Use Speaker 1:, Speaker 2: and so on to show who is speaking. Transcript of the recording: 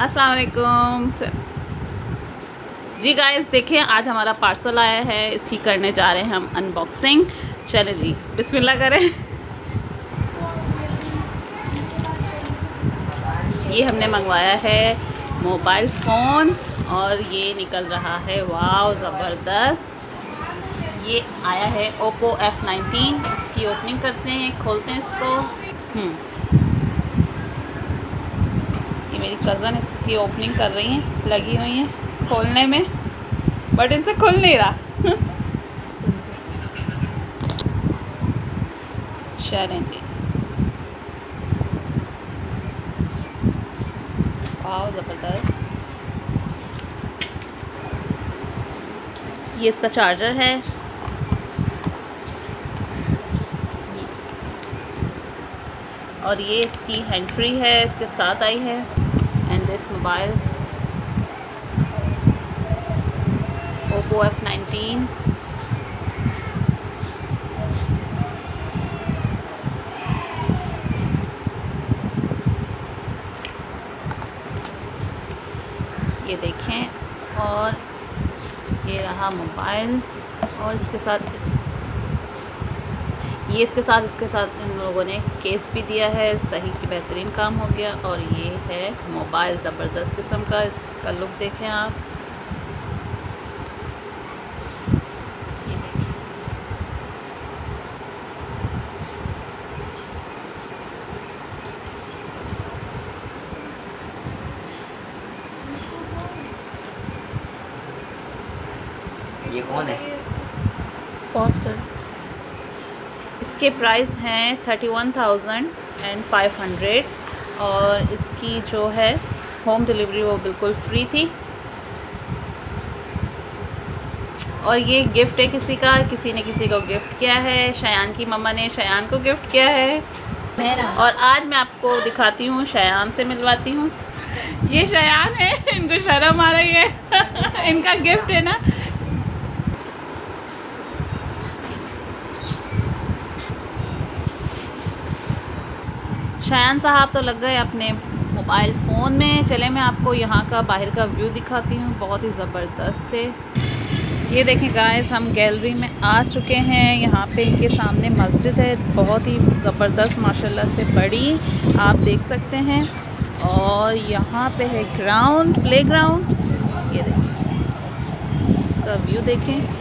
Speaker 1: अस्सलाम वालेकुम जी गाइस, देखिए आज हमारा पार्सल आया है, इसकी करने जा रहे हैं हम अनबॉक्सिंग। चले जी, बिस्मिल्लाह करें। ये हमने मंगवाया है मोबाइल फ़ोन और ये निकल रहा है, वाव ज़बरदस्त। ये आया है Oppo F19। इसकी ओपनिंग करते हैं, खोलते हैं इसको। ये मेरी कज़न इसकी ओपनिंग कर रही हैं, लगी हुई हैं खोलने में, बट इनसे खुल नहीं रहा। चलें जी, वाव ज़बरदस्त। ये इसका चार्जर है, और ये इसकी हैंड फ्री है, इसके साथ आई है। And this mobile Oppo F19। ये देखें, और ये रहा मोबाइल, और इसके साथ इसके साथ इन लोगों ने केस भी दिया है। सही की बेहतरीन काम हो गया। और ये है मोबाइल, ज़बरदस्त किस्म का। इसका लुक देखें आप, ये देखें।
Speaker 2: ये कौन है?
Speaker 1: पॉज कर। इसके प्राइस हैं 31,500 और इसकी जो है होम डिलीवरी वो बिल्कुल फ्री थी। और ये गिफ्ट है किसी का, किसी ने किसी को गिफ्ट किया है। शयान की मम्मा ने शयान को गिफ्ट किया है। और आज मैं आपको दिखाती हूँ, शयान से मिलवाती हूँ। ये शयान है, इनको शर्म आ रही है। इनका गिफ्ट है ना। शयान साहब तो लग गए अपने मोबाइल फ़ोन में। चले मैं आपको यहाँ का बाहर का व्यू दिखाती हूँ, बहुत ही ज़बरदस्त है। ये देखें गाइस, हम गैलरी में आ चुके हैं। यहाँ पे इनके सामने मस्जिद है, बहुत ही ज़बरदस्त माशाल्लाह से बड़ी, आप देख सकते हैं। और यहाँ पे है ग्राउंड, प्ले ग्राउंड। ये देखें, इसका व्यू देखें।